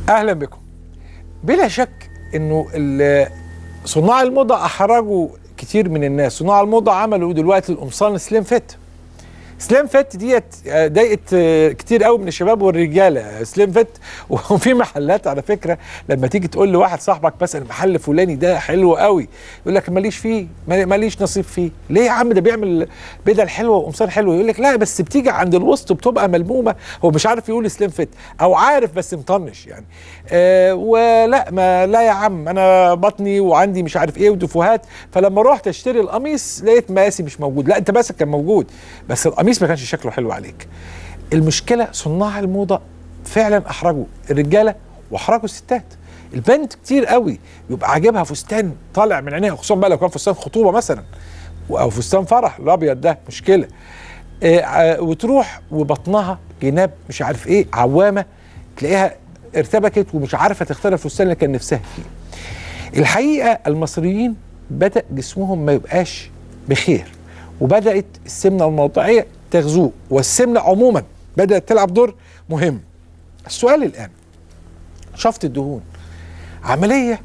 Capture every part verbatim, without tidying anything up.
اهلا بكم. بلا شك انه صناع الموضه احرجوا كتير من الناس. صناع الموضه عملوا دلوقتي القمصان سليم فيت. سليم فيت ديت ضايقت كتير قوي من الشباب والرجاله. سليم فيت وفي محلات على فكره لما تيجي تقول لواحد صاحبك مثلا المحل فلاني ده حلو قوي يقول لك ماليش فيه، ماليش نصيب فيه. ليه يا عم؟ ده بيعمل بدل حلوه وقمصان حلوه. يقول لك لا بس بتيجي عند الوسط بتبقى ملمومه. هو مش عارف يقول سليم فيت او عارف بس مطنش يعني. آه ولا ما لا يا عم انا بطني وعندي مش عارف ايه ودفوهات، فلما رحت اشتري القميص لقيت مقاسي مش موجود. لا انت مقاسك كان موجود بس القميص ما كانش شكله حلو عليك. المشكله صناع الموضه فعلا احرجوا الرجاله واحرجوا الستات. البنت كتير قوي يبقى عاجبها فستان طالع من عينيها، خصوصا بقى لو كان فستان خطوبه مثلا او فستان فرح الابيض ده مشكله. آه وتروح وبطنها جناب مش عارف ايه عوامه، تلاقيها ارتبكت ومش عارفه تختار الفستان اللي كان نفسها فيه. الحقيقه المصريين بدا جسمهم ما يبقاش بخير، وبدات السمنه الموضعيه تغزوه، والسمنه عموما بدات تلعب دور مهم. السؤال الان، شفط الدهون عمليه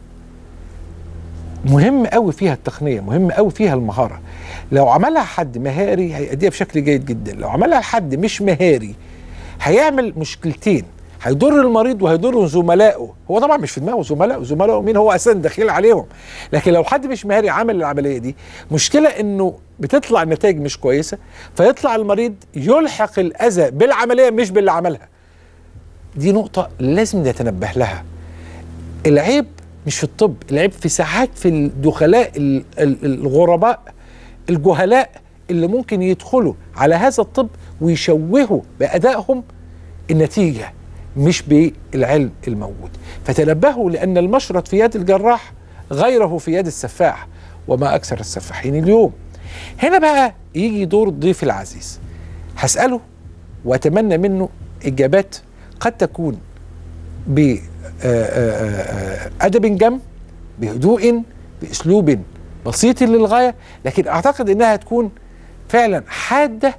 مهم قوي فيها التقنيه، مهم قوي فيها المهاره. لو عملها حد مهاري هيأديها بشكل جيد جدا، لو عملها حد مش مهاري هيعمل مشكلتين، هيضر المريض وهيضر زملائه. هو طبعا مش في دماغه زملائه، زملائه مين؟ هو اساسا داخل عليهم. لكن لو حد مش مهاري عمل العمليه دي، مشكله انه بتطلع النتائج مش كويسه، فيطلع المريض يلحق الاذى بالعمليه مش باللي عملها. دي نقطه لازم نتنبه لها. العيب مش في الطب، العيب في ساعات في الدخلاء الغرباء الجهلاء اللي ممكن يدخلوا على هذا الطب ويشوهوا بأدائهم النتيجة مش بالعلم الموجود. فتنبهوا لأن المشرط في يد الجراح غيره في يد السفاح، وما أكثر السفاحين اليوم. هنا بقى يجي دور الضيف العزيز. هسأله وأتمنى منه إجابات قد تكون بأدب جم، بهدوء، بأسلوب بسيط للغاية، لكن أعتقد أنها تكون فعلا حادة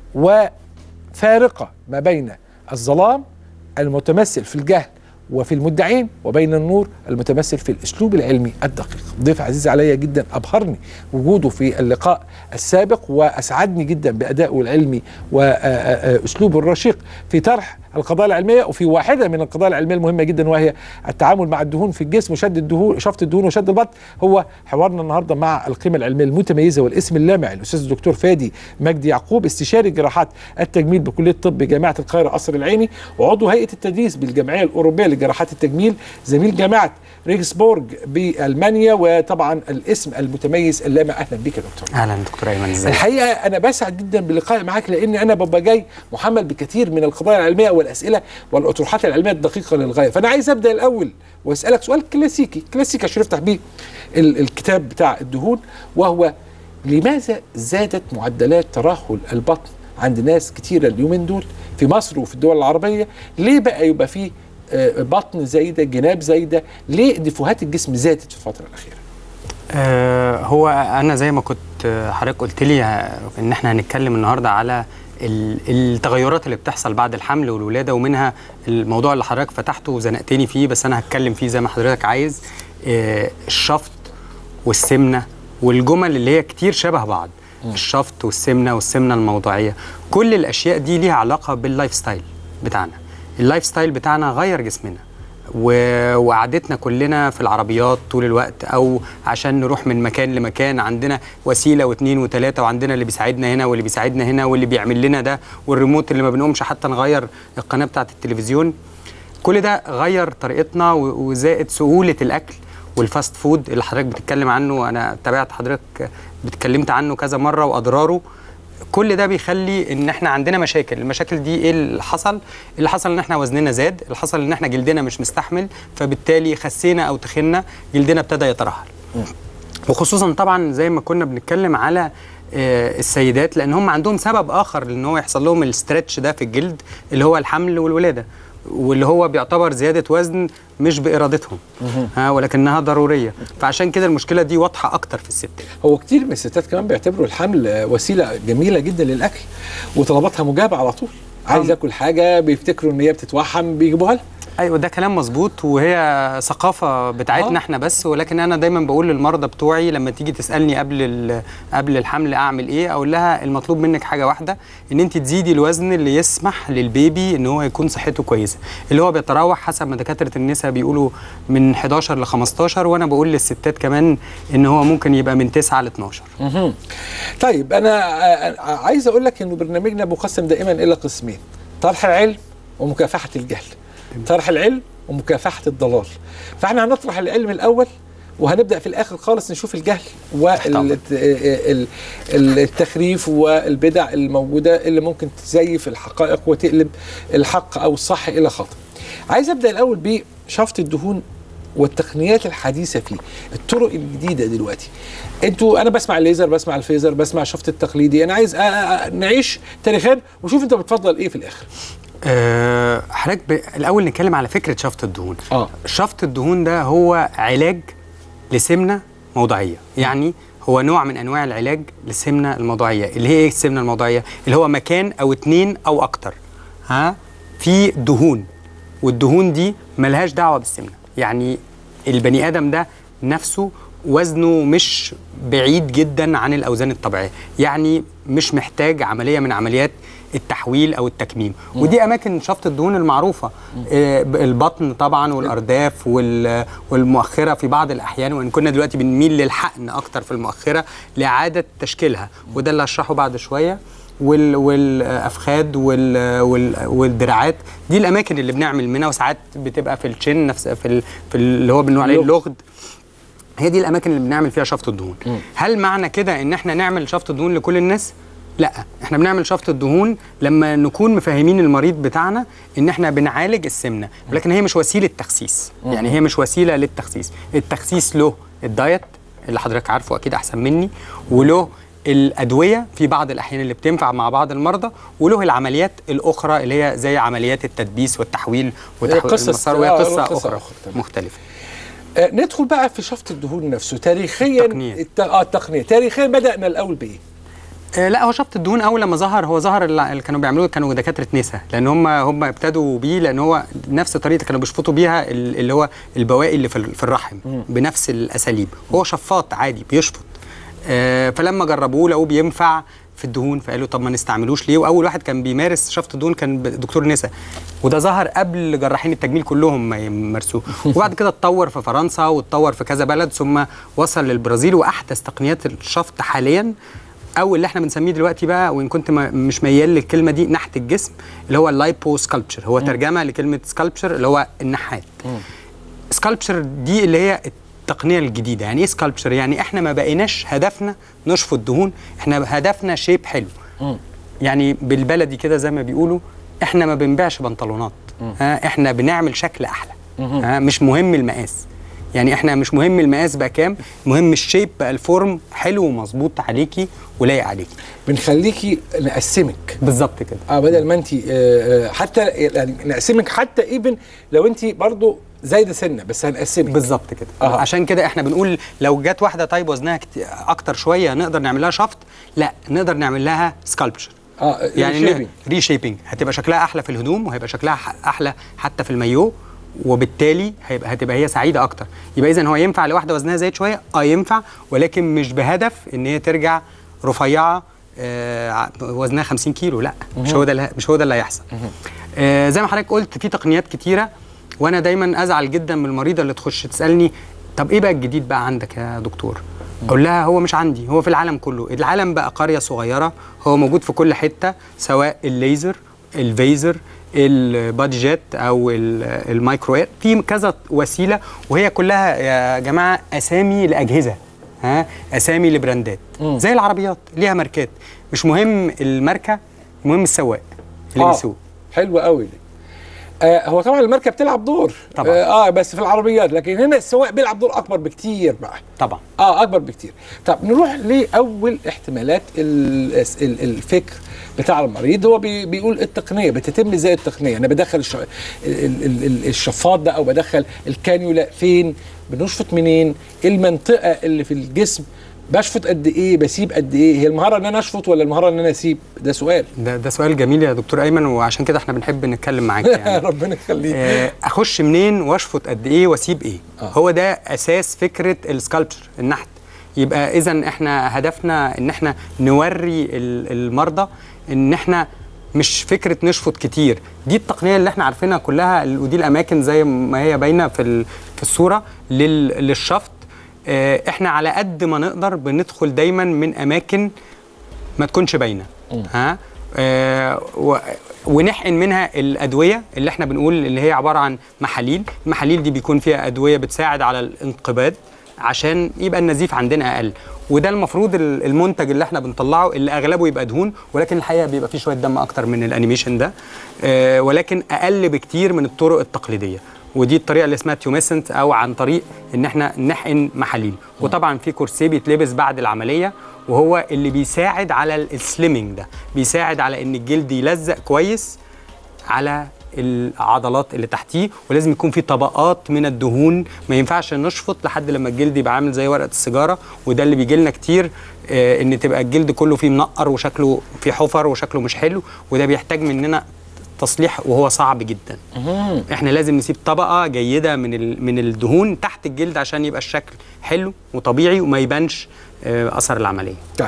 وفارقة ما بين الظلام المتمثل في الجهل وفي المدعين وبين النور المتمثل في الأسلوب العلمي الدقيق. ضيف عزيز عليا جدا، أبهرني وجوده في اللقاء السابق وأسعدني جدا بأدائه العلمي وأسلوبه الرشيق في طرح القضايا العلمية، وفي واحدة من القضايا العلمية المهمة جدا وهي التعامل مع الدهون في الجسم وشد الدهون، شفط الدهون وشد البطن. هو حوارنا النهارده مع القيمة العلمية المتميزة والاسم اللامع الأستاذ الدكتور فادي مجدي يعقوب، استشاري جراحات التجميل بكلية الطب جامعة القاهرة قصر العيني، وعضو هيئة التدريس بالجمعية الأوروبية لجراحات التجميل، زميل جامعة ريكسبورج بألمانيا، وطبعا الاسم المتميز اللامع. اهلا بك يا دكتور. اهلا دكتور ايمن، ازيك؟ الحقيقه انا بسعد جدا بلقائي معاك، لان انا ببقى جاي محمل بكثير من القضايا العلميه والاسئله والاطروحات العلميه الدقيقه للغايه. فانا عايز ابدا الاول واسالك سؤال كلاسيكي كلاسيكي عشان نفتح بيه الكتاب بتاع الدهون، وهو لماذا زادت معدلات ترهل البطن عند ناس كثيره اليومين دول في مصر وفي الدول العربيه؟ ليه بقى يبقى فيه بطن زايده، جناب زايده؟ ليه دفوهات الجسم زادت في الفتره الاخيره؟ آه هو انا زي ما كنت حضرتك قلت لي ان احنا هنتكلم النهارده على التغيرات اللي بتحصل بعد الحمل والولاده، ومنها الموضوع اللي حضرتك فتحته وزنقتني فيه، بس انا هتكلم فيه زي ما حضرتك عايز. آه الشفط والسمنه والجمل اللي هي كتير شبه بعض. م. الشفط والسمنه والسمنه الموضعيه، كل الاشياء دي ليها علاقه باللايف ستايل بتاعنا. اللايف ستايل بتاعنا غير جسمنا، وقعدتنا كلنا في العربيات طول الوقت، او عشان نروح من مكان لمكان عندنا وسيله واثنين وثلاثه، وعندنا اللي بيساعدنا هنا واللي بيساعدنا هنا واللي بيعمل لنا ده، والريموت اللي ما بنقومش حتى نغير القناه بتاعه التلفزيون. كل ده غير طريقتنا، وزائد سهوله الاكل والفاست فود اللي حضرتك بتتكلم عنه. انا تابعت حضرتك بتكلمت عنه كذا مره واضراره. كل ده بيخلي ان احنا عندنا مشاكل. المشاكل دي ايه اللي حصل؟ اللي حصل ان احنا وزننا زاد، اللي حصل ان احنا جلدنا مش مستحمل، فبالتالي خسينا او تخنا، جلدنا ابتدى يترهل. وخصوصا طبعا زي ما كنا بنتكلم على آه السيدات، لان هم عندهم سبب اخر ان هو يحصل لهم الاسترتش ده في الجلد، اللي هو الحمل والولاده، واللي هو بيعتبر زياده وزن مش بارادتهم، ها ولكنها ضروريه. فعشان كده المشكله دي واضحه اكتر في الستات. هو كتير من الستات كمان بيعتبروا الحمل وسيله جميله جدا للاكل، وطلباتها مجابه على طول. عايز ياكل حاجه بيفتكروا ان هي بتتوحم بيجيبوها لها. ايوه ده كلام مظبوط، وهي ثقافه بتاعتنا احنا بس. ولكن انا دايما بقول للمرضى بتوعي لما تيجي تسالني قبل قبل الحمل اعمل ايه، اقول لها المطلوب منك حاجه واحده، ان انت تزيدي الوزن اللي يسمح للبيبي ان هو يكون صحته كويسه، اللي هو بيتراوح حسب ما دكاتره النساء بيقولوا من حداشر ل خمستاشر، وانا بقول للستات كمان ان هو ممكن يبقى من تسعة ل اتناشر. اها طيب انا عايز اقول لك انه برنامجنا مقسم دائما الى قسمين: طرح العلم ومكافحه الجهل. طرح العلم ومكافحه الضلال. فاحنا هنطرح العلم الاول، وهنبدا في الاخر خالص نشوف الجهل والتخريف والبدع الموجوده اللي ممكن تزيف الحقائق وتقلب الحق او الصح الى خطأ. عايز ابدا الاول بشفط الدهون والتقنيات الحديثه فيه، الطرق الجديده دلوقتي. انتوا انا بسمع الليزر، بسمع الفيزر، بسمع الشفط التقليدي. انا عايز نعيش تاريخيا وشوف انت بتفضل ايه في الاخر. أه حضرتك ب... الاول نتكلم على فكره شفط الدهون. اه شفط الدهون ده هو علاج لسمنه موضعيه، يعني هو نوع من انواع العلاج للسمنه الموضعيه. اللي هي ايه السمنه الموضعيه؟ اللي هو مكان او اتنين او اكتر ها في دهون، والدهون دي ملهاش دعوه بالسمنه. يعني البني ادم ده نفسه وزنه مش بعيد جدا عن الاوزان الطبيعيه، يعني مش محتاج عمليه من عمليات التحويل او التكميم. م. ودي اماكن شفط الدهون المعروفه، آه البطن طبعا والارداف والمؤخره في بعض الاحيان، وان كنا دلوقتي بنميل للحقن اكتر في المؤخره لاعاده تشكيلها، وده اللي هشرحه بعد شويه. وال والافخاد وال وال والدراعات، دي الاماكن اللي بنعمل منها، وساعات بتبقى في الشن نفس في, ال في اللي هو بنقول عليه اللغد. هي دي الاماكن اللي بنعمل فيها شفط الدهون. م. هل معنى كده ان احنا نعمل شفط الدهون لكل الناس؟ لا، احنا بنعمل شفط الدهون لما نكون مفهمين المريض بتاعنا ان احنا بنعالج السمنه، ولكن هي مش وسيله تخسيس. م. يعني هي مش وسيله للتخسيس. التخسيس له الدايت اللي حضرتك عارفه اكيد احسن مني، وله الادويه في بعض الاحيان اللي بتنفع مع بعض المرضى، وله العمليات الاخرى اللي هي زي عمليات التدبيس والتحويل وتحويل المسار، وهي قصه اخرى, أخرى مختلفه. آه ندخل بقى في شفط الدهون نفسه تاريخيا. الت... اه التقنيه تاريخيا بدانا الاول بايه؟ آه لا، هو شفط الدهون اول لما ظهر، هو ظهر اللي كانوا بيعملوه كانوا دكاتره نساء، لان هم هم ابتدوا بيه، لان هو نفس الطريقه اللي كانوا بيشفطوا بيها اللي هو البواقي اللي في الرحم. م. بنفس الاساليب. هو شفاط عادي بيشفط. آه فلما جربوه لقوه بينفع في الدهون، فقالوا طب ما نستعملوش ليه؟ واول واحد كان بيمارس شفط الدهون كان دكتور نساء، وده ظهر قبل جراحين التجميل كلهم ما يمارسوه. وبعد كده اتطور في فرنسا واتطور في كذا بلد، ثم وصل للبرازيل. واحدث تقنيات الشفط حاليا او اللي احنا بنسميه دلوقتي بقى، وان كنت مش ميال للكلمه دي، نحت الجسم، اللي هو اللايبو سكالبتشر. هو ترجمه لكلمه سكالبتشر اللي هو النحات. سكالبتشر دي اللي هي التقنيه الجديده. يعني ايه سكالبتشر؟ يعني احنا ما بقيناش هدفنا نشفط دهون، احنا هدفنا شيب حلو. م. يعني بالبلدي كده زي ما بيقولوا، احنا ما بنبيعش بنطلونات، ها احنا بنعمل شكل احلى. ها مش مهم المقاس، يعني احنا مش مهم المقاس بقى كام، مهم الشيب بقى، الفورم حلو ومظبوط عليكي ولايق عليكي. بنخليكي نقسمك بالظبط كده. اه بدل ما انت آه حتى يعني نقسمك، حتى ايفن لو انت برضو زايده سنه بس هنقسمك. بالظبط كده. آه. عشان كده احنا بنقول لو جت واحده طيب وزنها اكتر شويه نقدر نعمل لها شفط؟ لا، نقدر نعمل لها سكالبتشر. اه يعني ري شيبنج، هتبقى شكلها احلى في الهدوم، وهيبقى شكلها احلى حتى في المايو، وبالتالي هيبقى هتبقى هي سعيده اكتر. يبقى اذا هو ينفع لواحده وزنها زايد شويه، اه ينفع، ولكن مش بهدف ان هي ترجع رفيعه آه وزنها خمسين كيلو. لا، مش هو ده مش هو ده اللي هيحصل. آه زي ما حضرتك قلت في تقنيات كتيره، وانا دايما ازعل جدا من المريضه اللي تخش تسالني طب ايه بقى الجديد بقى عندك يا دكتور؟ اقول لها هو مش عندي، هو في العالم كله. العالم بقى قريه صغيره، هو موجود في كل حته، سواء الليزر، الفيزر، البادي جيت او المايكرو اير، في كذا وسيله، وهي كلها يا جماعه اسامي لاجهزه، ها اسامي لبراندات. م. زي العربيات ليها ماركات، مش مهم الماركه، المهم السواق اللي آه. بيسوق. حلو قوي دي. آه هو طبعا الماركه بتلعب دور طبعا. اه بس في العربيات، لكن هنا السواق بيلعب دور اكبر بكتير بقى طبعا. اه اكبر بكتير. طب نروح لاول احتمالات الفكر بتاع المريض. هو بي بيقول التقنيه بتتم ازاي؟ التقنيه انا بدخل الش... الشفاط ده او بدخل الكانيولا فين؟ بنشفط منين؟ المنطقه اللي في الجسم بشفط قد ايه، بسيب قد ايه؟ هي المهاره ان انا اشفط ولا المهاره ان انا اسيب؟ ده سؤال. ده ده سؤال جميل يا دكتور ايمن، وعشان كده احنا بنحب نتكلم معاك يعني. ربنا يخليك. آه اخش منين واشفط قد ايه واسيب ايه؟ آه. هو ده اساس فكره السكالبتشر، النحت. يبقى اذا احنا هدفنا ان احنا نوري المرضى ان احنا مش فكره نشفط كتير، دي التقنيه اللي احنا عارفينها كلها، ودي الاماكن زي ما هي باينه في في الصوره للشفط. اه احنا على قد ما نقدر بندخل دايما من اماكن ما تكونش باينه، ها اه ونحقن منها الادويه اللي احنا بنقول اللي هي عباره عن محاليل. المحاليل دي بيكون فيها ادويه بتساعد على الانقباض عشان يبقى النزيف عندنا اقل، وده المفروض المنتج اللي احنا بنطلعه اللي اغلبه يبقى دهون، ولكن الحقيقه بيبقى فيه شويه دم اكتر من الانيميشن ده، آه ولكن اقل بكتير من الطرق التقليديه، ودي الطريقه اللي اسمها تيوميسنت او عن طريق ان احنا نحقن محاليل. وطبعا في كورسيه بيتلبس بعد العمليه وهو اللي بيساعد على السليمنج، ده بيساعد على ان الجلد يلزق كويس على العضلات اللي تحتيه، ولازم يكون في طبقات من الدهون، ما ينفعش نشفط لحد لما الجلد يبقى عامل زي ورقه السيجاره، وده اللي بيجي لنا كتير، آه ان تبقى الجلد كله فيه منقر وشكله فيه حفر وشكله مش حلو، وده بيحتاج مننا تصليح وهو صعب جدا. احنا لازم نسيب طبقه جيده من من الدهون تحت الجلد عشان يبقى الشكل حلو وطبيعي وما يبانش آه اثر العمليه. طيب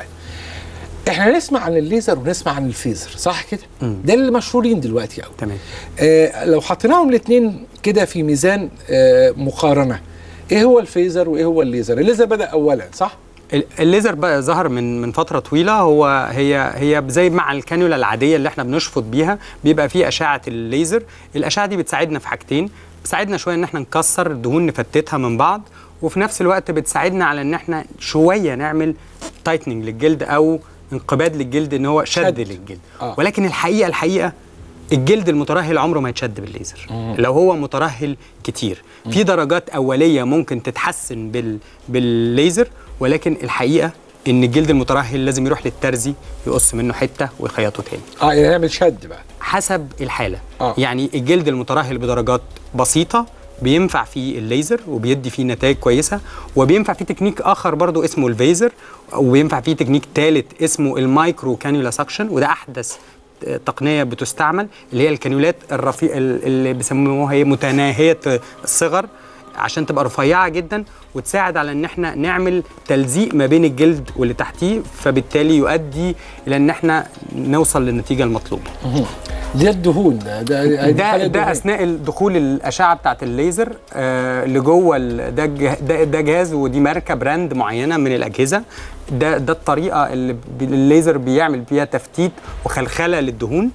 احنا نسمع عن الليزر ونسمع عن الفيزر، صح كده؟ ده اللي مشهورين دلوقتي قوي. تمام. آه لو حطيناهم الاثنين كده في ميزان آه مقارنه، ايه هو الفيزر وايه هو الليزر؟ الليزر بدأ اولا، صح؟ الليزر بقى ظهر من من فتره طويله، هو هي هي زي مع الكانيولا العاديه اللي احنا بنشفط بيها، بيبقى فيه اشعه الليزر. الاشعه دي بتساعدنا في حاجتين، بتساعدنا شويه ان احنا نكسر الدهون نفتتها من بعض، وفي نفس الوقت بتساعدنا على ان احنا شويه نعمل تايتنينج للجلد او انقباض للجلد، ان هو شد, شد. للجلد. آه. ولكن الحقيقه الحقيقه الجلد المترهل عمره ما يتشد بالليزر. مم. لو هو مترهل كتير، مم. في درجات اوليه ممكن تتحسن بال بالليزر، ولكن الحقيقه ان الجلد المترهل لازم يروح للترزي يقص منه حته ويخيطه تاني. اه يعني يعمل شد بقى حسب الحاله. آه. يعني الجلد المترهل بدرجات بسيطه بينفع فيه الليزر وبيدي فيه نتائج كويسه، وبينفع فيه تكنيك اخر برضو اسمه الفيزر، وبينفع فيه تكنيك ثالث اسمه المايكرو كانيولا سكشن، وده احدث تقنيه بتستعمل، اللي هي الكانيولات الرفيعه اللي بيسموها هي متناهيه الصغر، عشان تبقى رفيعه جدا وتساعد على ان احنا نعمل تلزيق ما بين الجلد واللي تحتيه، فبالتالي يؤدي الى ان احنا نوصل للنتيجه المطلوبه. ده الدهون ده ده, ده, ده اثناء دخول الاشعه بتاعه الليزر آه لجوه ده, ده ده جهاز، ودي ماركه براند معينه من الاجهزه. ده ده الطريقه اللي الليزر بيعمل بيها تفتيت وخلخله للدهون.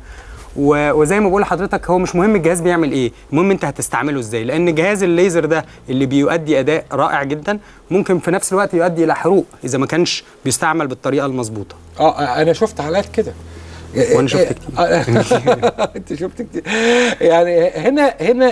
وزي ما بقول لحضرتك، هو مش مهم الجهاز بيعمل ايه، المهم انت هتستعمله ازاي، لان جهاز الليزر ده اللي بيؤدي اداء رائع جدا ممكن في نفس الوقت يؤدي الى حروق اذا ما كانش بيستعمل بالطريقه المظبوطه. اه انا شفت حالات كده، وانا شفت كتير. انت شفت كتير. يعني هنا هنا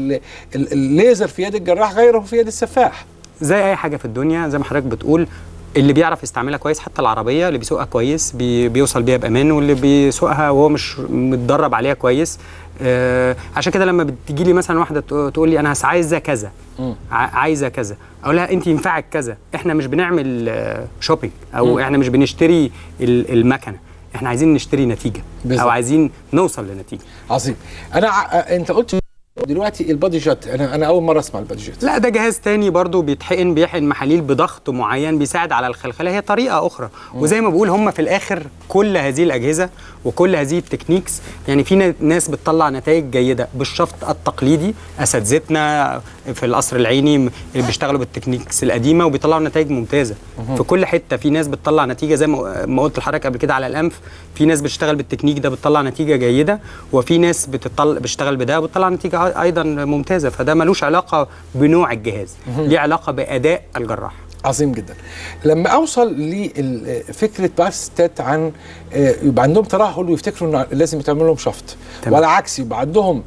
الليزر في يد الجراح غيره في يد السفاح. زي اي حاجه في الدنيا، زي ما حضرتك بتقول، اللي بيعرف يستعملها كويس، حتى العربيه اللي بيسوقها كويس بي بيوصل بيها بامان، واللي بيسوقها وهو مش متدرب عليها كويس. آه عشان كده لما بتجي لي مثلا واحده تقول لي انا عايزه كذا، عايزه كذا، اقول لها انت ينفعك كذا. احنا مش بنعمل آه شوبينج، او م. احنا مش بنشتري المكنه، احنا عايزين نشتري نتيجه بالزبط. او عايزين نوصل لنتيجه. عظيم. انا انت قلت دلوقتي البادي جت، انا انا اول مره اسمع البادي جت. لا، ده جهاز تاني برضو بيتحقن بيحقن محاليل بضغط معين بيساعد على الخلخله، هي طريقه اخرى. م. وزي ما بقول، هم في الاخر كل هذه الاجهزه وكل هذه التكنيكس، يعني في ناس بتطلع نتائج جيده بالشفط التقليدي، اساتذتنا في القصر العيني اللي بيشتغلوا بالتكنيكس القديمه وبيطلعوا نتائج ممتازه. م. في كل حته في ناس بتطلع نتيجه، زي ما قلت لحضرتك قبل كده على الانف، في ناس بتشتغل بالتكنيك ده بتطلع نتيجه جيده، وفي ناس بتطلع بتشتغل بده وبتطلع نتيجه ايضا ممتازه. فده ملوش علاقه بنوع الجهاز، ليه علاقه باداء الجراح. عظيم جدا. لما اوصل لفكره بقى الستات عن يبقى عندهم ترهل ويفتكروا ان لازم يتعمل لهم شفط، ولا عكس يبقى عندهم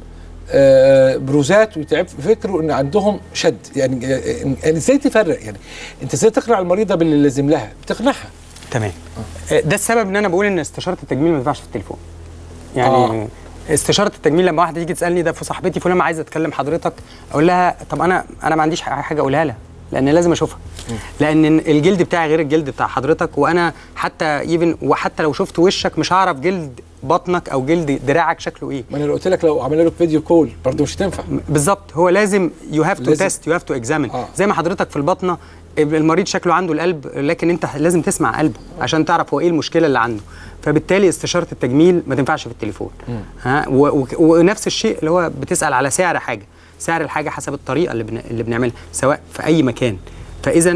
بروزات ويفكروا ان عندهم شد، يعني ازاي تفرق؟ يعني انت ازاي تقنع المريضه باللي لازم لها؟ بتقنعها. تمام. آه. ده السبب ان انا بقول ان استشاره التجميل ما ينفعش في التليفون. يعني آه. استشاره التجميل لما واحده تيجي تسالني ده في صاحبتي فلانه عايزه اتكلم حضرتك، اقول لها طب انا انا ما عنديش حاجه اقولها لها، لان لازم اشوفها، لان الجلد بتاعي غير الجلد بتاع حضرتك، وانا حتى ايفن وحتى لو شفت وشك مش هعرف جلد بطنك او جلد دراعك شكله ايه. ما انا لو قلت لك لو عملنا لك فيديو كول برضه مش هتنفع. بالظبط، هو لازم يو هاف تو تيست، يو هاف تو اكزامين. زي ما حضرتك في البطنه المريض شكله عنده القلب، لكن انت لازم تسمع قلبه عشان تعرف هو ايه المشكله اللي عنده. فبالتالي استشاره التجميل ما تنفعش في التليفون. م. ها ونفس الشيء اللي هو بتسال على سعر حاجه، سعر الحاجه حسب الطريقه اللي بن... اللي بنعملها سواء في اي مكان. فاذا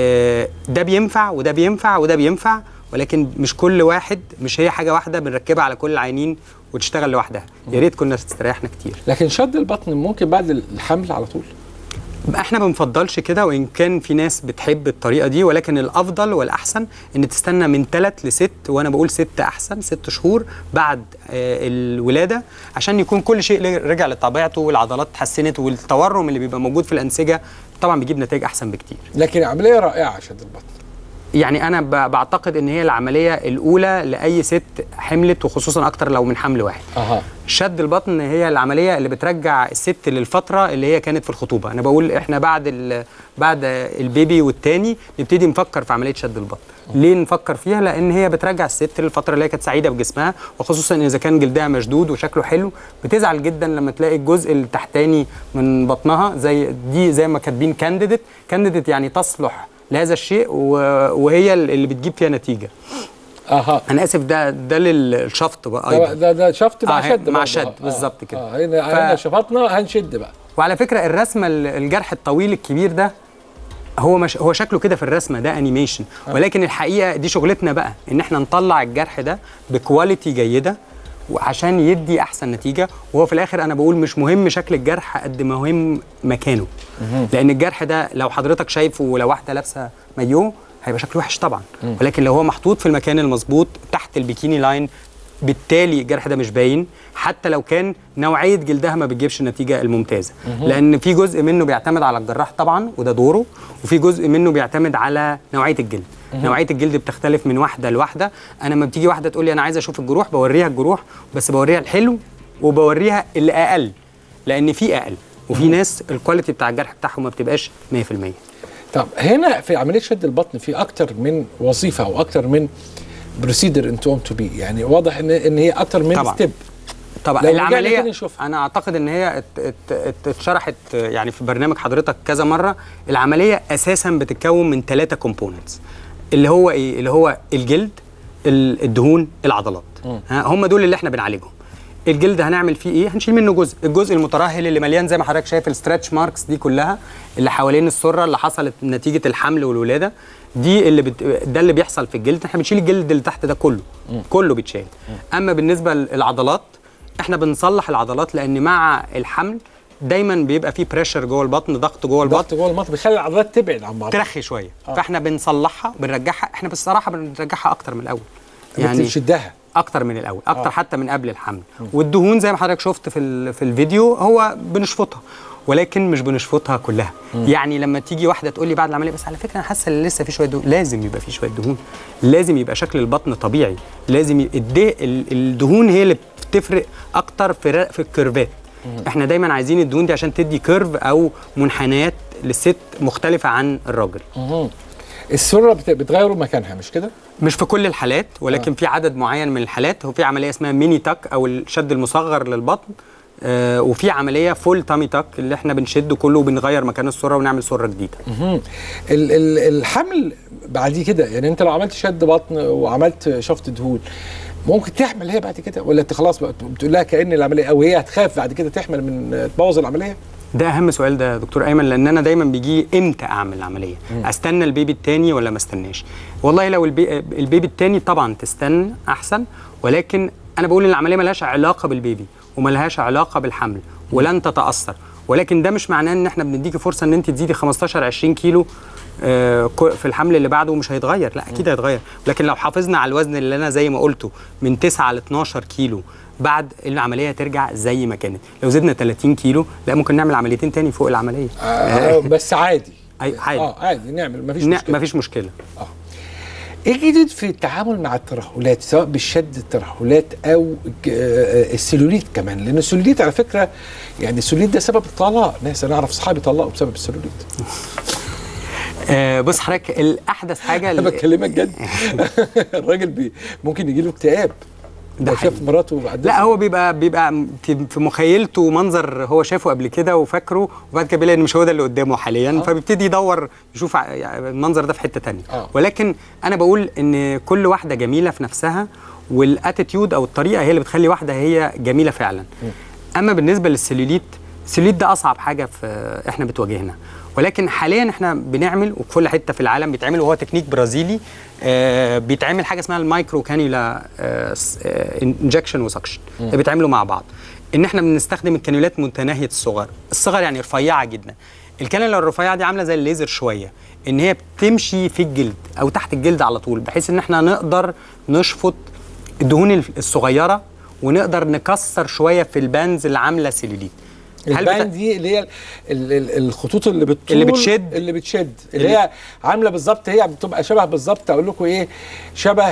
ده بينفع وده بينفع وده بينفع، ولكن مش كل واحد، مش هي حاجه واحده بنركبها على كل العينين وتشتغل لوحدها. يا ريت كنا استريحنا كتير. لكن شد البطن ممكن بعد الحمل على طول؟ احنا ما بنفضلش كده، وان كان في ناس بتحب الطريقه دي، ولكن الافضل والاحسن ان تستنى من ثلاث لست، وانا بقول ست احسن، ست شهور بعد آه الولاده، عشان يكون كل شيء رجع لطبيعته والعضلات اتحسنت، والتورم اللي بيبقى موجود في الانسجه طبعا بيجيب نتائج احسن بكتير. لكن عمليه رائعه شد البطن. يعني انا بعتقد ان هي العمليه الاولى لاي ست حملت، وخصوصا اكتر لو من حمل واحد. أه. شد البطن هي العمليه اللي بترجع الست للفتره اللي هي كانت في الخطوبه. انا بقول احنا بعد بعد البيبي والتاني نبتدي نفكر في عمليه شد البطن. أه. ليه نفكر فيها؟ لان هي بترجع الست للفتره اللي هي كانت سعيده بجسمها، وخصوصا اذا كان جلدها مشدود وشكله حلو. بتزعل جدا لما تلاقي الجزء التحتاني من بطنها زي دي، زي ما كاتبين كانديديت. كانديديت يعني تصلح لهذا الشيء، وهي اللي بتجيب فيها نتيجه. اها انا اسف، ده ده للشفط بقى ايضا. ده ده شفط مع آه شد مع شد آه بالظبط كده. اه هنا ف... هنا شفطنا هنشد بقى. وعلى فكره الرسمه الجرح الطويل الكبير ده هو مش هو شكله كده في الرسمه ده انيميشن، آه. ولكن الحقيقه دي شغلتنا بقى، ان احنا نطلع الجرح ده بكواليتي جيده وعشان يدي احسن نتيجه. وهو في الاخر انا بقول مش مهم شكل الجرح قد ما مهم مكانه. مم. لان الجرح ده لو حضرتك شايفه ولو واحده لابسه مايو هيبقى شكله وحش طبعا. مم. ولكن لو هو محطوط في المكان المظبوط تحت البيكيني لاين، بالتالي الجرح ده مش باين، حتى لو كان نوعيه جلدها ما بتجيبش النتيجه الممتازه. مم. لان في جزء منه بيعتمد على الجراح طبعا وده دوره، وفي جزء منه بيعتمد على نوعيه الجلد. مم. نوعيه الجلد بتختلف من واحده لواحده. انا لما بتيجي واحده تقول لي انا عايزه اشوف الجروح، بوريها الجروح، بس بوريها الحلو وبوريها اللي اقل، لان في اقل وفي ناس الكواليتي بتاع الجرح بتاعهم ما بتبقاش مية في المية. طب هنا في عمليه شد البطن في اكتر من وظيفه او اكتر من بروسيدر انتو تو بي، يعني واضح ان ان هي اكتر من طبعا. ستيب. طبعا العمليه انا اعتقد ان هي اتشرحت يعني في برنامج حضرتك كذا مره. العمليه اساسا بتتكون من ثلاثه كومبوننتس، اللي هو ايه؟ اللي هو الجلد، الدهون، العضلات. ها هم دول اللي احنا بنعالجهم. الجلد هنعمل فيه ايه؟ هنشيل منه جزء، الجزء المترهل اللي مليان زي ما حضرتك شايف الستريتش ماركس دي كلها اللي حوالين السره اللي حصلت نتيجه الحمل والولاده، دي اللي بت... ده اللي بيحصل في الجلد. احنا بنشيل الجلد اللي تحت ده كله. م. كله بيتشال. اما بالنسبه للعضلات احنا بنصلح العضلات، لان مع الحمل دايما بيبقى فيه بريشر جوه البطن، ضغط جوه البطن، ضغط جوه البطن بيخلي العضلات تبعد عن بعض، ترخي شويه. آه. فاحنا بنصلحها بنرجعها. احنا بصراحه بنرجعها اكتر من الاول، يعني بتشدها اكتر من الاول، اكتر آه. حتى من قبل الحمل. م. والدهون زي ما حضرتك شفت في في الفيديو هو بنشفطها، ولكن مش بنشفطها كلها. م. يعني لما تيجي واحده تقول لي بعد العمليه بس على فكره انا حاسه ان لسه في شويه دهون، لازم يبقى في شويه دهون، لازم يبقى شكل البطن طبيعي، لازم يبقى الدهون هي اللي بتفرق اكتر في في الكيرفات. م. احنا دايما عايزين الدهون دي عشان تدي كيرف او منحنيات للست مختلفه عن الراجل. م. السره بتغيروا مكانها مش كده؟ مش في كل الحالات، ولكن آه. في عدد معين من الحالات. هو في عمليه اسمها ميني تاك او الشد المصغر للبطن، آه وفي عمليه فول تامي تاك اللي احنا بنشده كله وبنغير مكان السره ونعمل سره جديده. ال ال الحمل بعد كده، يعني انت لو عملت شد بطن وعملت شفط دهون ممكن تحمل هي بعد كده، ولا انت خلاص بتقول لها كأن العمليه، او هي هتخاف بعد كده تحمل من تبوظ العمليه؟ ده اهم سؤال ده يا دكتور ايمن، لان انا دايما بيجي امتى اعمل العمليه؟ م. استنى البيبي الثاني ولا ما استناش؟ والله لو البي... البيبي الثاني طبعا تستنى احسن، ولكن انا بقول ان العمليه مالهاش علاقه بالبيبي ومالهاش علاقه بالحمل ولن تتاثر، ولكن ده مش معناه ان احنا بنديكي فرصه ان انت تزيدي خمستاشر عشرين كيلو آه في الحمل اللي بعده ومش هيتغير. لا اكيد هيتغير، لكن لو حافظنا على الوزن اللي انا زي ما قلته من تسعة ل اتناشر كيلو بعد العمليه ترجع زي ما كانت. لو زدنا تلاتين كيلو لا ممكن نعمل عمليتين تاني فوق العمليه. آه بس عادي. عادي اه عادي نعمل، مفيش مشكله. مفيش مشكله. اه ايه الجديد في التعامل مع الترهلات، سواء بالشد الترهلات او السلوليت كمان؟ لان السلوليت على فكره يعني السلوليت ده سبب الطلاق، ناس انا اعرف اصحابي طلقوا بسبب السلوليت. آه بص حضرتك الاحدث حاجه انا بكلمك جد. الراجل بي ممكن يجي له اكتئاب ده شاف مراته بعد. لا هو بيبقى بيبقى في مخيلته منظر هو شافه قبل كده وفاكره، وبعد كده بيلاقي ان مش هو ده اللي قدامه حاليا. آه. فبيبتدي يدور يشوف المنظر ده في حته ثانيه. آه. ولكن انا بقول ان كل واحده جميله في نفسها، والاتيتيود او الطريقه هي اللي بتخلي واحده هي جميله فعلا. م. اما بالنسبه للسلوليت، السلوليت ده اصعب حاجه في احنا بتواجهنا، ولكن حاليا احنا بنعمل وفي كل حته في العالم بيتعمل، وهو تكنيك برازيلي. آه بيتعمل حاجه اسمها المايكرو كانيولا آه انجكشن وسكشن، ده بيتعملوا مع بعض. ان احنا بنستخدم الكانيولات متناهيه الصغر، الصغر يعني رفيعه جدا. الكانيولا الرفيعه دي عامله زي الليزر شويه، ان هي بتمشي في الجلد او تحت الجلد على طول، بحيث ان احنا نقدر نشفط الدهون الصغيره ونقدر نكسر شويه في البانز اللي عامله سيلوليت. الباند دي اللي هي الخطوط اللي بتطول اللي بتشد اللي بتشد اللي, اللي هي عامله بالظبط، هي بتبقى شبه بالظبط، اقول لكم ايه، شبه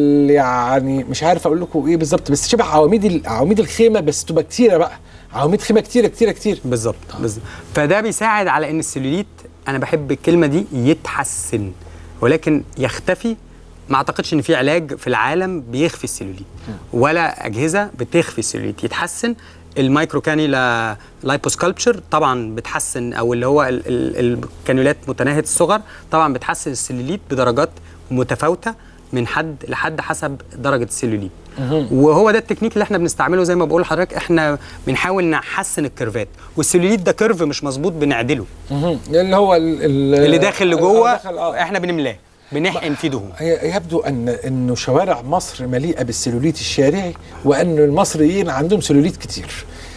يعني مش عارف اقول لكم ايه بالظبط، بس شبه عواميد عواميد الخيمه، بس تبقى كتيره بقى، عواميد خيمه كتيره كتيره كتير بالظبط. آه. بالظبط. فده بيساعد على ان السيلوليت، انا بحب الكلمه دي، يتحسن، ولكن يختفي. ما اعتقدش ان في علاج في العالم بيخفي السيلوليت ولا اجهزه بتخفي السيلوليت. يتحسن. المايكرو كانيولا لايبوسكالبتشر طبعا بتحسن، او اللي هو الكانيولات متناهيه الصغر طبعا بتحسن السيلوليت بدرجات متفاوته من حد لحد حسب درجه السيلوليت. وهو ده التكنيك اللي احنا بنستعمله. زي ما بقول لحضرتك احنا بنحاول نحسن الكيرفات، والسيلوليت ده كيرف مش مظبوط بنعدله، اللي هو اللي داخل لجوه احنا بنملاه، بنحقن فيه دهون. يبدو ان انه شوارع مصر مليئه بالسيلوليت الشارعي، وان المصريين عندهم سيلوليت كتير.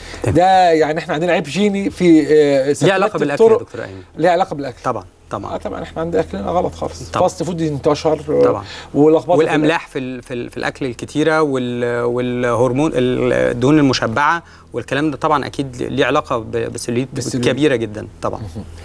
ده يعني احنا عندنا عيب جيني في ليه علاقه بالاكل يا دكتور ايمن؟ ليه علاقه بالاكل طبعا طبعا. اه طبعا احنا عندنا اكلنا غلط خالص، فاست فود انتشر طبعا، ولخبطه والاملاح في ال في, ال في الاكل الكتيره، والهرمون الدهون المشبعه والكلام ده طبعا اكيد ليه علاقه بالسيلوليت كبيره جدا طبعا.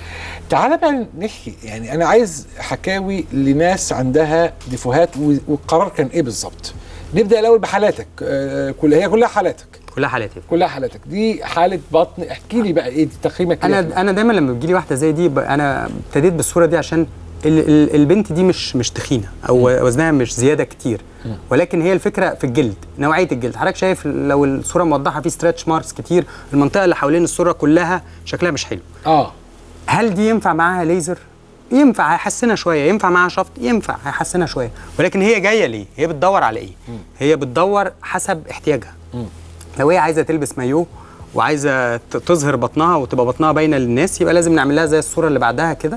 تعالى بقى نحكي، يعني انا عايز حكاوي لناس عندها ديفوهات، والقرار كان ايه بالظبط؟ نبدا الاول بحالاتك. آه كل هي كلها حالاتك كلها حالاتي كلها حالاتك دي حاله بطن. احكي لي بقى ايه تقييمك؟ انا ليه؟ انا دايما لما بتجي لي واحده زي دي انا ابتديت بالصوره دي عشان ال ال البنت دي مش مش تخينه او م. وزنها مش زياده كتير، م. ولكن هي الفكره في الجلد، نوعيه الجلد. حضرتك شايف لو الصوره موضحه في ستريتش ماركس كتير، المنطقه اللي حوالين الصوره كلها شكلها مش حلو. اه هل دي ينفع معاها ليزر؟ ينفع، هيحسنها شويه. ينفع معاها شفط؟ ينفع، هيحسنها شويه. ولكن هي جايه ليه؟ هي بتدور على ايه؟ م. هي بتدور حسب احتياجها. م. لو هي عايزه تلبس مايو وعايزه تظهر بطنها وتبقى بطنها باينه للناس، يبقى لازم نعمل لها زي الصوره اللي بعدها كده.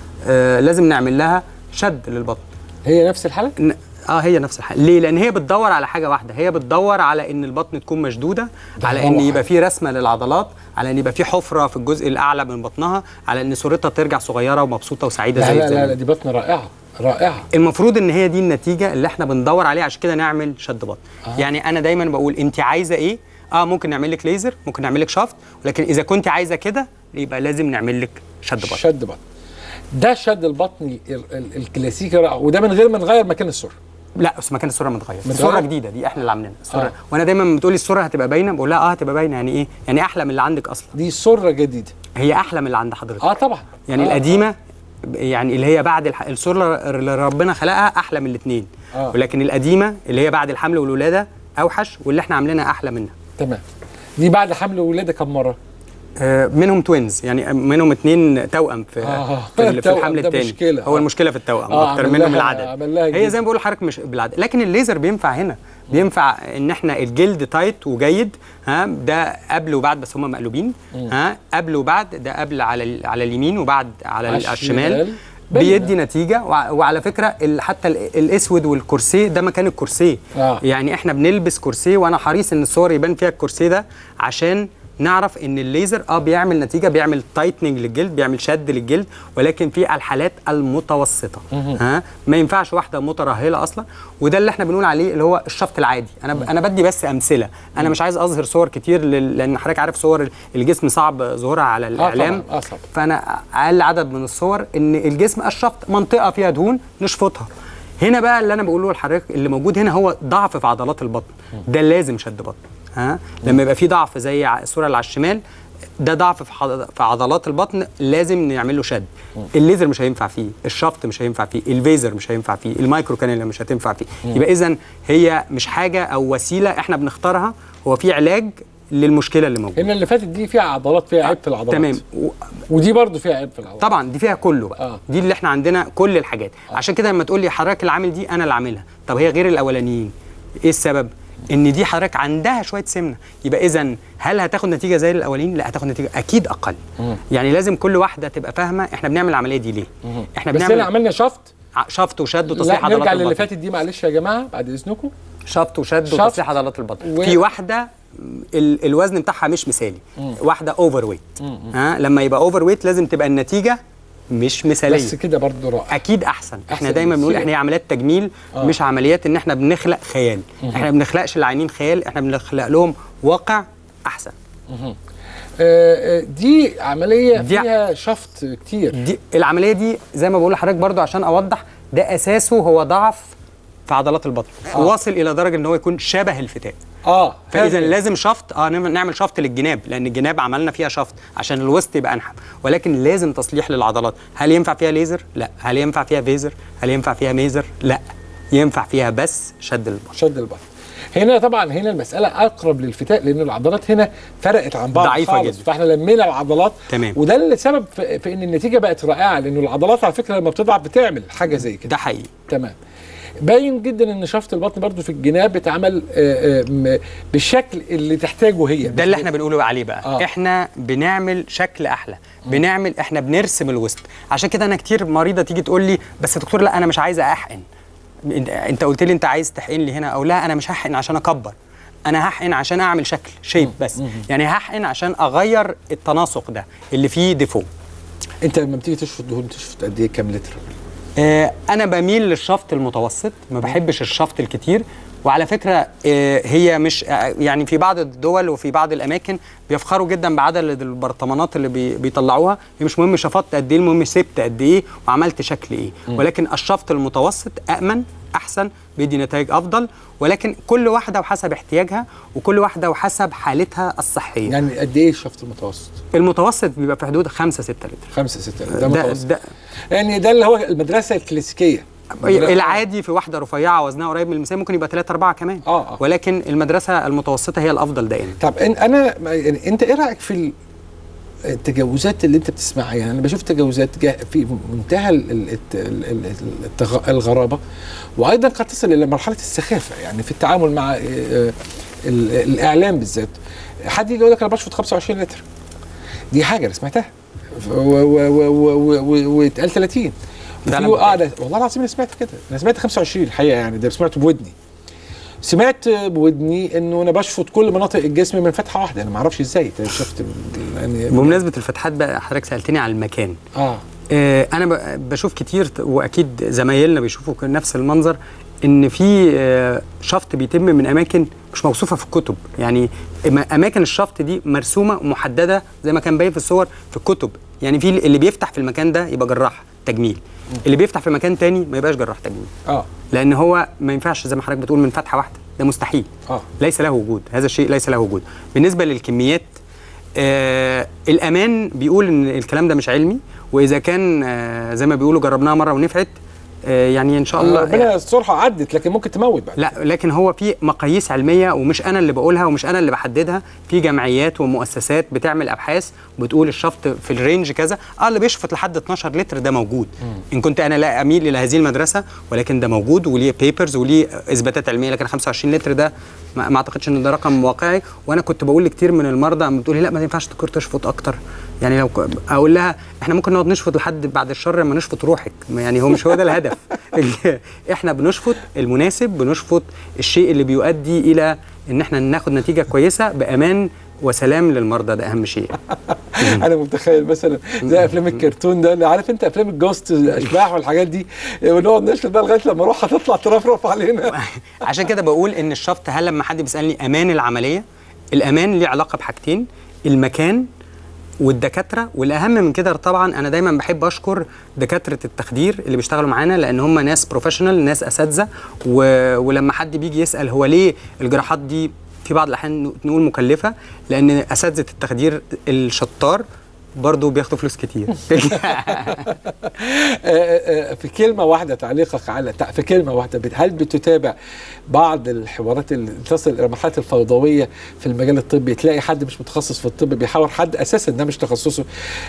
آه لازم نعمل لها شد للبطن. هي نفس الحاله؟ ن... اه هي نفس الحاله. ليه؟ لان هي بتدور على حاجه واحده، هي بتدور على ان البطن تكون مشدوده، على ان يبقى في رسمه للعضلات، على ان يبقى في حفره في الجزء الاعلى من بطنها، على ان صورتها ترجع صغيره ومبسوطه وسعيده لا زي لا لا, لا دي بطن رائعه رائعه. المفروض ان هي دي النتيجه اللي احنا بندور عليها، عشان كده نعمل شد بطن. آه. يعني انا دايما بقول انت عايزه ايه؟ اه ممكن نعمل لك ليزر، ممكن نعمل لك شفط، ولكن اذا كنت عايزه كده يبقى لازم نعمل لك شد بطن. شد بطن ده شد البطن الكلاسيكي، وده من غير ما نغير مكان الصوره. لا بس مكان الصوره متغير، الصوره جديده دي احنا اللي عاملينها الصوره. آه. وانا دايما بتقولي الصوره هتبقى باينه، بقول لها اه هتبقى باينه. يعني ايه؟ يعني احلى من اللي عندك اصلا. دي صوره جديده، هي احلى من اللي عند حضرتك. اه طبعا. يعني آه. القديمه يعني اللي هي بعد الح... الصوره اللي ربنا خلقها احلى من الاثنين. آه. ولكن القديمه اللي هي بعد الحمل والولاده اوحش، واللي احنا عاملينها احلى منها. تمام. دي بعد حمل وولاده كم مره؟ آه منهم توينز، يعني منهم اثنين توأم في آه. في, في الحمل الثاني. هو المشكله في التوأم آه. اكتر منهم العدد. هي زي ما بقول لحضرتك مش بالعدد، لكن الليزر بينفع هنا. بينفع ان احنا الجلد تايت وجيد، ها ده قبل وبعد، بس هم مقلوبين. ها قبل وبعد، ده قبل على على اليمين وبعد على الشمال، بيدي نتيجه. وعلى فكره حتى الاسود والكرسي ده مكان الكرسي. آه. يعني احنا بنلبس كرسي، وانا حريص ان الصور يبان فيها الكرسي ده عشان نعرف ان الليزر اه بيعمل نتيجه، بيعمل تايتنينج للجلد، بيعمل شد للجلد، ولكن في الحالات المتوسطه. ها ما ينفعش واحده مترهله اصلا. وده اللي احنا بنقول عليه اللي هو الشفط العادي. انا ب... انا بدي بس امثله، انا مش عايز اظهر صور كتير ل... لان حضرتك عارف صور الجسم صعب ظهورها على الاعلام. آه طبعا. فانا اقل عدد من الصور ان الجسم الشفط منطقه فيها دهون نشفطها. هنا بقى اللي انا بقوله لحضرتك اللي موجود هنا هو ضعف في عضلات البطن، ده لازم شد بطن. ها لما يبقى في ضعف زي الصوره اللي على الشمال، ده ضعف في في عضلات البطن، لازم نعمل له شد. الليزر مش هينفع فيه، الشفط مش هينفع فيه، الفيزر مش هينفع فيه، المايكرو كانيلا مش هتنفع فيه. يبقى اذا هي مش حاجه او وسيله احنا بنختارها، هو في علاج للمشكله اللي موجوده. هنا اللي فاتت دي فيها عضلات، فيها عيب في العضلات. تمام. و... ودي برضو فيها عيب في العضلات. طبعا دي فيها كله بقى. آه. دي اللي احنا عندنا كل الحاجات. آه. عشان كده لما تقول لي حضرتك العامل دي انا اللي عاملها، طب هي غير الاولانيين. ايه السبب؟ ان دي حضرتك عندها شويه سمنه، يبقى اذا هل هتاخد نتيجه زي الاولين؟ لا، هتاخد نتيجه اكيد اقل. مم. يعني لازم كل واحده تبقى فاهمه احنا بنعمل العمليه دي ليه. مم. احنا بنعمل بس هنا عملنا شفط شفط وشد وتصليح عضلات البطن. نرجع للي فاتت دي معلش يا جماعه بعد اذنكم. شفط وشد وتصليح عضلات البطن. و... في واحده ال... الوزن بتاعها مش مثالي. مم. واحده اوفر ويت. ها لما يبقى اوفر ويت لازم تبقى النتيجه مش مثاليه، بس كده برضه رائع. اكيد احسن. احنا دايما بنقول احنا هي عمليات تجميل. آه. مش عمليات ان احنا بنخلق خيال. مه. احنا ما بنخلقش العينين خيال، احنا بنخلق لهم واقع احسن. آه دي عمليه دي فيها شفط كتير. دي العمليه دي زي ما بقول لحضرتك برضه عشان اوضح، ده اساسه هو ضعف في عضلات البطن. آه. واصل الى درجه ان هو يكون شبه الفتاء. اه فاذا لازم شفط. اه نعمل شفط للجناب، لان الجناب عملنا فيها شفط عشان الوسط يبقى انحف، ولكن لازم تصليح للعضلات. هل ينفع فيها ليزر؟ لا. هل ينفع فيها فيزر؟ هل ينفع فيها ميزر؟ لا. ينفع فيها بس شد البطن. شد البطن. هنا طبعا هنا المساله اقرب للفتاء، لان العضلات هنا فرقت عن بعض ضعيفه خالص، جدا. فاحنا لمينا العضلات. تمام. وده اللي سبب في, في ان النتيجه بقت رائعه، لان العضلات على فكره لما بتضعف بتعمل حاجه زي كده. ده حقيقي. تمام. باين جدا ان شفط البطن برضو في الجناب بتعمل بالشكل اللي تحتاجه هي. ده اللي احنا بنقوله عليه بقى. آه. احنا بنعمل شكل احلى، بنعمل احنا بنرسم الوسط. عشان كده انا كتير مريضه تيجي تقول لي بس يا دكتور لا انا مش عايزه احقن. انت قلت لي انت عايز تحقن لي هنا، او لا انا مش هحقن عشان اكبر، انا هحقن عشان اعمل شكل شيب بس. مم. يعني هحقن عشان اغير التناسق ده اللي فيه ديفو. انت لما بتيجي تشفط دهون تشفط قد ايه، كام لتر؟ آه انا بميل للشفط المتوسط، ما بحبش الشفط الكتير. وعلى فكره آه هي مش آه يعني في بعض الدول وفي بعض الاماكن بيفخروا جدا بعدد البرطمانات اللي بي بيطلعوها. هي مش مهم شفطت قد ايه، المهم سبت قد ايه وعملت شكل ايه. م. ولكن الشفط المتوسط امن، احسن، بيدي نتائج افضل. ولكن كل واحده وحسب احتياجها، وكل واحده وحسب حالتها الصحيه. يعني قد ايه الشفط المتوسط؟ المتوسط بيبقى في حدود خمسة ستة لتر. خمسة ستة لتر ده متوسط. ده يعني ده اللي هو المدرسه الكلاسيكيه. العادي في واحده رفيعه وزنها قريب من المثالي ممكن يبقى ثلاثة أربعة كمان. آه آه. ولكن المدرسه المتوسطه هي الافضل دائما. طب انا يعني انت ايه رايك في التجاوزات اللي انت بتسمعها؟ يعني انا بشوف تجاوزات في منتهى الغرابه، وايضا قد تصل الى مرحله السخافه يعني في التعامل مع الاعلام بالذات. حد يجي يقول لك انا بشفط خمسة وعشرين لتر، دي حاجه انا سمعتها، واتقال ثلاثين. اه ده والله العظيم انا سمعت كده، انا سمعت خمسة وعشرين الحقيقه، يعني ده سمعته بودني. سمعت بودني انه انا بشفط كل مناطق الجسم من فتحه واحده، انا ما اعرفش ازاي شفت. يعني بمناسبه الفتحات بقى، حضرتك سالتني على المكان. اه, آه انا بشوف كتير، واكيد زمايلنا بيشوفوا نفس المنظر، ان في آه شفط بيتم من اماكن مش موصوفه في الكتب. يعني اماكن الشفط دي مرسومه ومحدده زي ما كان باين في الصور في الكتب. يعني في اللي بيفتح في المكان ده يبقى جراح تجميل، اللي بيفتح في مكان تاني ما يبقاش جراح تجميل. اه لان هو ما ينفعش زي ما حضرتك بتقول من فتحه واحده، ده مستحيل. اه ليس له وجود، هذا الشيء ليس له وجود. بالنسبه للكميات، آه الامان بيقول ان الكلام ده مش علمي، واذا كان آه زي ما بيقولوا جربناها مره ونفعت، آه يعني ان شاء الله ربنا يسترها عدت، لكن ممكن تموت بقى. لا، لكن هو في مقاييس علميه، ومش انا اللي بقولها ومش انا اللي بحددها. في جمعيات ومؤسسات بتعمل ابحاث وبتقول الشفط في الرينج كذا. اه اللي بيشفط لحد اتناشر لتر ده موجود. مم. ان كنت انا لا اميل الى هذه المدرسه، ولكن ده موجود وليه بيبرز وليه اثباتات علميه. لكن خمسة وعشرين لتر ده ما, ما اعتقدش ان ده رقم واقعي. وانا كنت بقول لكتير من المرضى اما بتقول لي لا ما ينفعش دكتور تشفط اكتر، يعني لو اقول لها احنا ممكن نقعد نشفط لحد بعد الشر لما نشفط روحك، يعني هو مش هو ده الهدف. احنا بنشفط المناسب، بنشفط الشيء اللي بيؤدي الى ان احنا ناخد نتيجه كويسه بامان وسلام للمرضى، ده اهم شيء. انا متخيل مثلا زي افلام الكرتون ده، اللي عارف انت افلام الجوست الاشباح والحاجات دي، ونقعد نشفط بقى لغايه لما روحها تطلع ترفرف علينا. عشان كده بقول ان الشفط، هل لما حد بيسالني امان العمليه، الامان ليه علاقه بحاجتين: المكان والدكاتره. والاهم من كده طبعا انا دايما بحب اشكر دكاتره التخدير اللي بيشتغلوا معانا، لان هم ناس بروفيشنال، ناس اساتذه. ولما حد بيجي يسال هو ليه الجراحات دي في بعض الاحيان نقول مكلفه، لان اساتذه التخدير الشطار برضه بياخدوا فلوس كتير. في كلمة واحدة تعليقك على في كلمة واحدة، هل بتتابع بعض الحوارات اللي تصل إلى مرحلة الفوضوية في المجال الطبي؟ تلاقي حد مش متخصص في الطب بيحاور حد أساسا ده مش تخصصه،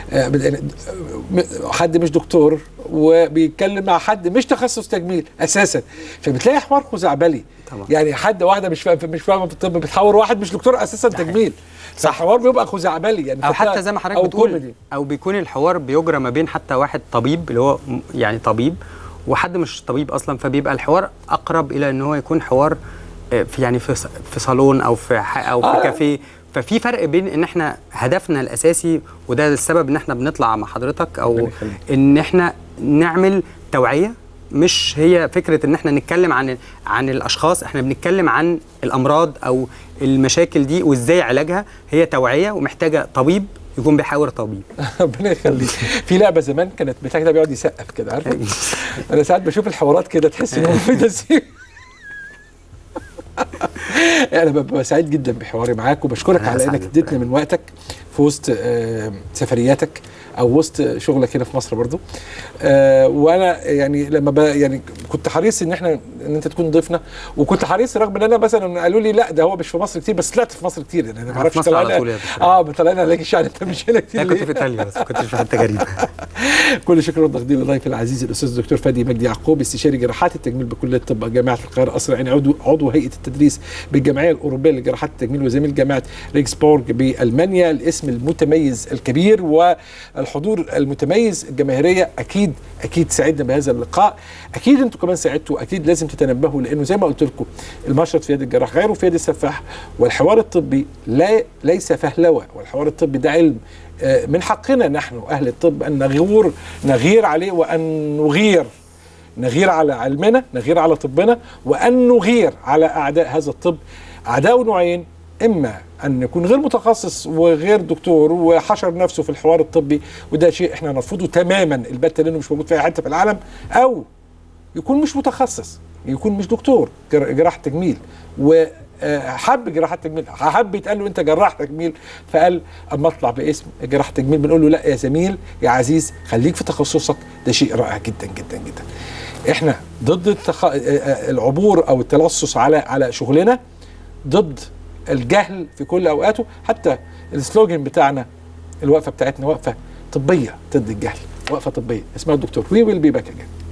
حد مش دكتور وبيتكلم مع حد مش تخصص تجميل أساسا، فبتلاقي حوار خزعبلي. يعني حد واحدة مش فاهم مش فاهمة في الطب بتحاور واحد مش دكتور أساسا تجميل، فالحوار بيبقى خزعبلي يعني. او حتى زي ما حضرتك بتقول كوميدي. او بيكون الحوار بيجرى ما بين حتى واحد طبيب اللي هو يعني طبيب وحد مش طبيب اصلا، فبيبقى الحوار اقرب الى ان هو يكون حوار في يعني في في صالون او في او في آه. كافيه. ففي فرق بين ان احنا هدفنا الاساسي، وده السبب ان احنا بنطلع مع حضرتك، او ان احنا نعمل توعية، مش هي فكرة ان احنا نتكلم عن عن الاشخاص، احنا بنتكلم عن الامراض او المشاكل دي وازاي علاجها. هي توعية ومحتاجة طبيب يكون بيحاور طبيب. ربنا يخليك. في لعبة زمان كانت بتاعي كده بيقعد يسقف كده، عارفة؟ انا ساعات بشوف الحوارات كده تحس ان هو في تسقيف. انا ببقى سعيد جدا بحواري معاك، وبشكرك على انك اديتنا من وقتك في وسط آه سفرياتك او وسط شغلك هنا في مصر برضو. آه وانا يعني لما ب يعني كنت حريص ان احنا ان انت تكون ضيفنا، وكنت حريص رغم ان انا مثلا قالوا لي لا ده هو مش في مصر كتير، بس طلعت في مصر كتير. يعني انا ما اعرفش طلعنا اه طلعنا الاقيش يعني انت مش هنا كتير. انا كنت في ايطاليا بس ما كنتش في حته غريبه. كل شكر والتقدير لضيفي العزيز الاستاذ الدكتور فادي مجدي يعقوب، استشاري جراحات التجميل بكليه الطب جامعه القاهره قصر العيني، عضو عضو هيئه التدريس بالجمعيه الاوروبيه لجراحات التجميل، وزميل جامعه ريكسبورغ بالمانيا. الاسم المتميز الكبير والحضور المتميز، الجماهيريه اكيد اكيد سعدنا بهذا اللقاء. اكيد انتم كمان سعدتوا، اكيد لازم تتنبهوا، لانه زي ما قلت لكم المشرط في يد الجراح غيره في يد السفاح، والحوار الطبي لا ليس فهلوه، والحوار الطبي ده علم. من حقنا نحن اهل الطب ان نغور نغير عليه، وان نغير نغير على علمنا، نغير على طبنا، وان نغير على اعداء هذا الطب. اعداء نوعين، اما ان يكون غير متخصص وغير دكتور وحشر نفسه في الحوار الطبي، وده شيء احنا نرفضه تماما البتة لانه مش موجود في اي حته في العالم، او يكون مش متخصص، يكون مش دكتور جراح تجميل وحب جراحة تجميل، حب يتقال له انت جراح تجميل، فقال اما اطلع باسم جراح تجميل بنقول له لا يا زميل يا عزيز خليك في تخصصك، ده شيء رائع جدا جدا جدا. احنا ضد التخ... العبور او التلصص على على شغلنا، ضد الجهل في كل اوقاته. حتى السلوجن بتاعنا، الوقفه بتاعتنا وقفه طبيه ضد الجهل، وقفه طبيه اسمها الدكتور. وي ويل بي باك اجين.